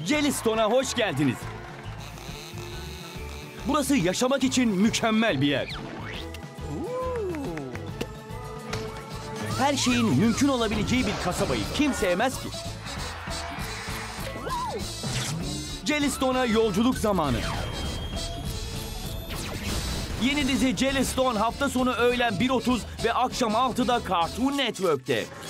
Jellystone'a hoş geldiniz. Burası yaşamak için mükemmel bir yer. Her şeyin mümkün olabileceği bir kasabayı kim sevmez ki? Jellystone'a yolculuk zamanı. Yeni dizi Jellystone hafta sonu öğlen 1:30 ve akşam 6'da Cartoon Network'te.